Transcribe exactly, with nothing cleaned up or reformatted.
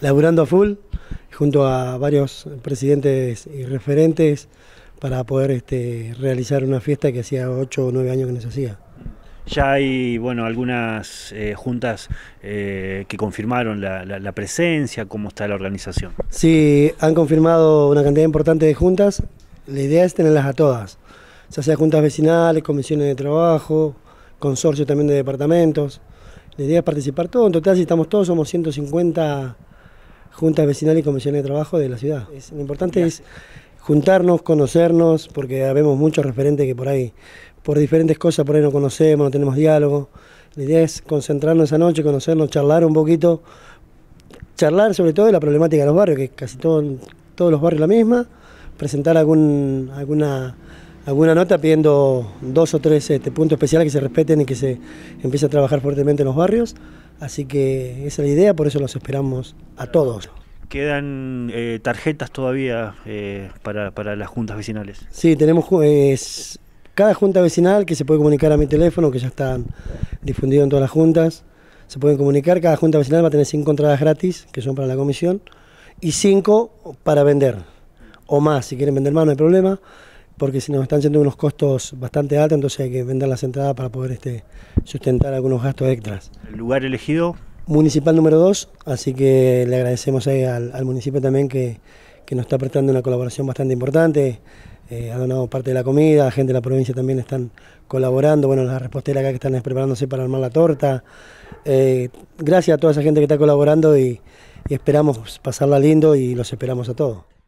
laburando a full, junto a varios presidentes y referentes para poder este, realizar una fiesta que hacía ocho o nueve años que no se hacía. Ya hay, bueno, algunas eh, juntas eh, que confirmaron la, la, la presencia. ¿Cómo está la organización? Sí, han confirmado una cantidad importante de juntas. La idea es tenerlas a todas, ya sea juntas vecinales, comisiones de trabajo, consorcios también de departamentos. La idea es participar todos. En total, si estamos todos, somos ciento cincuenta juntas vecinales y comisiones de trabajo de la ciudad. Es, lo importante es juntarnos, conocernos, porque habemos muchos referentes que por ahí, por diferentes cosas, por ahí no conocemos, no tenemos diálogo. La idea es concentrarnos esa noche, conocernos, charlar un poquito, charlar sobre todo de la problemática de los barrios, que casi todo, todos los barrios la misma, presentar algún, alguna, alguna nota pidiendo dos o tres este, puntos especiales que se respeten y que se empiece a trabajar fuertemente en los barrios. Así que esa es la idea, por eso los esperamos a todos. ¿Quedan eh, tarjetas todavía eh, para, para las juntas vecinales? Sí, tenemos eh, cada junta vecinal que se puede comunicar a mi teléfono, que ya están difundidos en todas las juntas. Se pueden comunicar, cada junta vecinal va a tener cinco entradas gratis, que son para la comisión, y cinco para vender, o más, si quieren vender más no hay problema, porque si nos están yendo unos costos bastante altos, entonces hay que vender las entradas para poder este, sustentar algunos gastos extras. ¿El lugar elegido? Municipal número dos, así que le agradecemos ahí al, al municipio también que, que nos está prestando una colaboración bastante importante. Eh, ha donado parte de la comida, la gente de la provincia también están colaborando, bueno, las reposteras acá que están preparándose para armar la torta. Eh, gracias a toda esa gente que está colaborando y, y esperamos pasarla lindo y los esperamos a todos.